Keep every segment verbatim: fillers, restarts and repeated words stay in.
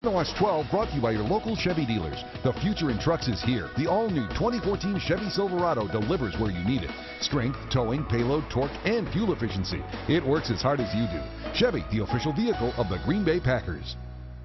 Watch twelve brought to you by your local Chevy dealers. The future in trucks is here. The all-new twenty fourteen Chevy Silverado delivers where you need it. Strength, towing, payload, torque, and fuel efficiency. It works as hard as you do. Chevy, the official vehicle of the Green Bay Packers.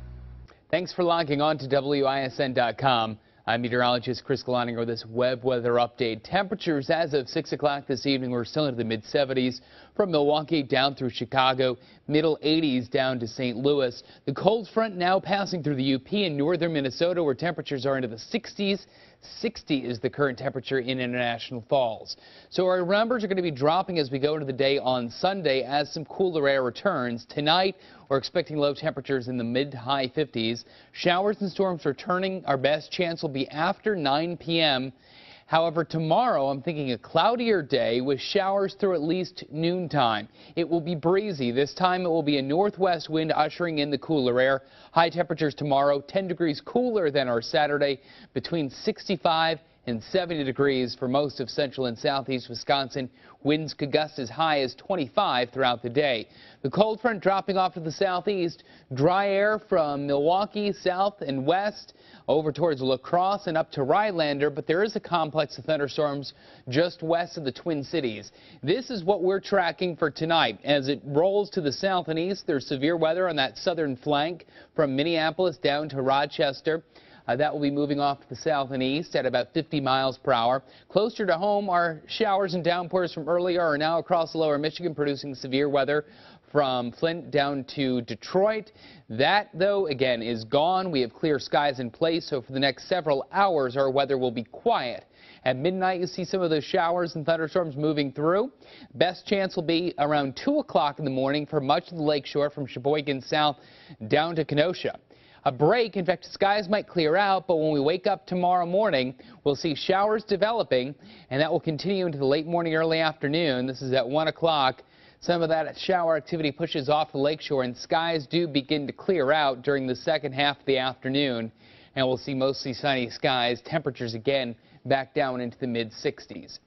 Thanks for logging on to W I S N dot com. I'm meteorologist Chris Galaninger with this web weather update. Temperatures as of six o'clock this evening were still into the mid seventies. From Milwaukee down through Chicago, middle eighties down to Saint Louis. The cold front now passing through the U P in northern Minnesota, where temperatures are into the sixties. sixty is the current temperature in International Falls. So our numbers are going to be dropping as we go into the day on Sunday as some cooler air returns. Tonight, we're expecting low temperatures in the mid to high fifties. Showers and storms returning. Our best chance will be after nine p m However, tomorrow I'm thinking a cloudier day with showers through at least noontime. It will be breezy. This time it will be a northwest wind ushering in the cooler air. High temperatures tomorrow, ten degrees cooler than our Saturday, between sixty-five and seventy degrees for most of central and southeast Wisconsin. Winds could gust as high as twenty-five throughout the day. The cold front dropping off to the southeast. Dry air from Milwaukee south and west over towards La Crosse and up to Rhinelander, but there is a complex of thunderstorms just west of the Twin Cities. This is what we're tracking for tonight. As it rolls to the south and east, there's severe weather on that southern flank from Minneapolis down to Rochester. Uh, that will be moving off to the south and east at about fifty miles per hour. Closer to home, our showers and downpours from earlier are now across lower Michigan, producing severe weather from Flint down to Detroit. That, though, again, is gone. We have clear skies in place, so for the next several hours, our weather will be quiet. At midnight, you see some of those showers and thunderstorms moving through. Best chance will be around two o'clock in the morning for much of the lakeshore from Sheboygan south down to Kenosha. A break, in fact, skies might clear out, but when we wake up tomorrow morning, we'll see showers developing, and that will continue into the late morning, early afternoon. This is at one o'clock. Some of that shower activity pushes off the lakeshore, and skies do begin to clear out during the second half of the afternoon, and we'll see mostly sunny skies. Temperatures again back down into the mid sixties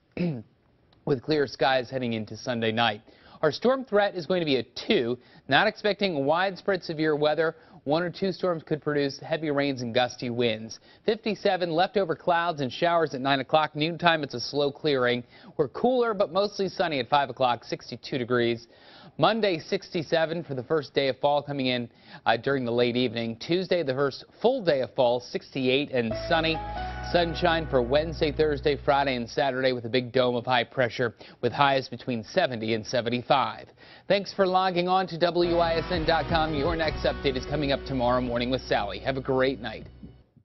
with clear skies heading into Sunday night. Our storm threat is going to be a two. Not expecting widespread severe weather. One or two storms could produce heavy rains and gusty winds. fifty-seven leftover clouds and showers at nine o'clock. Noontime, it's a slow clearing. We're cooler, but mostly sunny at five o'clock, sixty-two degrees. Monday, sixty-seven for the first day of fall coming in uh, during the late evening. Tuesday, the first full day of fall, sixty-eight and sunny. Sunshine for Wednesday, Thursday, Friday, and Saturday with a big dome of high pressure with highs between seventy and seventy-five. Thanks for logging on to W I S N dot com. Your next update is coming up tomorrow morning with Sally. Have a great night.